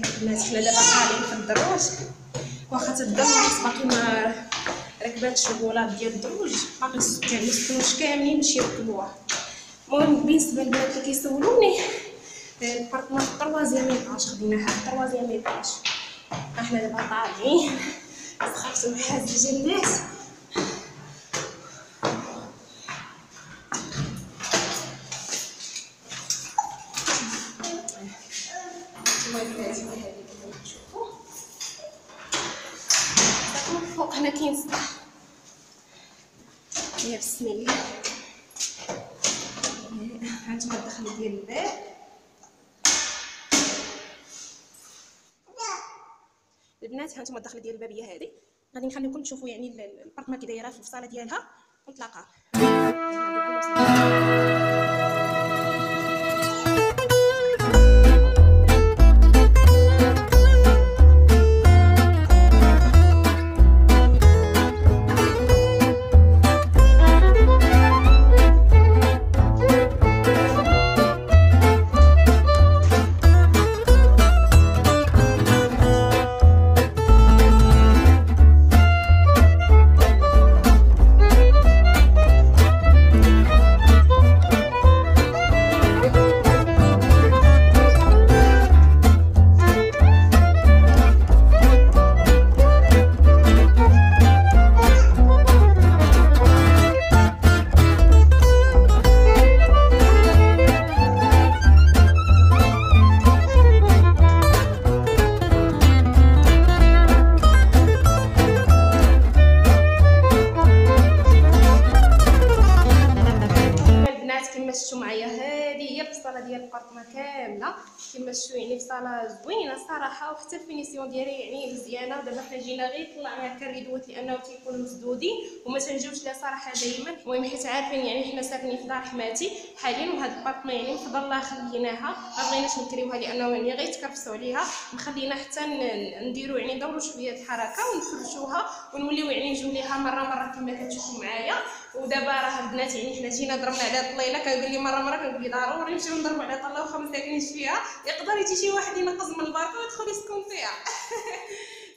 الناس حنا دابا طالعين في الدروج، واخا الدروج باقي ما ركباتش البولات ديال الدروج، باقي يعني السكنوش كاملين باش يركبوها. المهم بالنسبه للبنات اللي كيسولوني، البارطمان في الطروازيام ايطاج، خديناها في الطروازيام ايطاج. احنا دابا طالعين سخفتو بحال الجلات. فوق هنا كاين سطح، يا بسم الله. هانتوما الدخله ديال الباب، البنات هانتوما الدخله ديال الباب هي هذه. غادي نخليكم تشوفوا يعني البارطمان كي دايره في الصاله ديالها، ونتلاقاو. كما شفتوا معايا هذه هي الصاله ديال البارطمان كامله. كما شفتوا يعني في صاله زوينه الصراحه، وحتى الفينيسيون ديالها يعني مزيانه. ودابا حنا جينا غير طلعنا كالريدوات لانه تيكونوا مسدودين وما تنجيوش لها صراحه دائما. المهم حيت عارفين يعني حنا ساكنين في دار حماتي حاليا، وهاد البارطمان يعني بفضل الله خليناها، ما بغيناش نكريوها لانه يعني غيتكرفسوا عليها. مخلينا حتى نديروا يعني ندوروا شويه الحركه ونفرشوها ونوليو يعني نجيو ليها مره كما كتشوفوا معايا. ودابا راه البنات يعني حنا جينا ضربنا على طليله، كنقول لي مره كنقول لي ضروري نمشيو نضربوا على طله واخا ما ساكنينش فيها، يقدر يجي شي واحد ينقز من الباركه ويدخل يسكن فيها.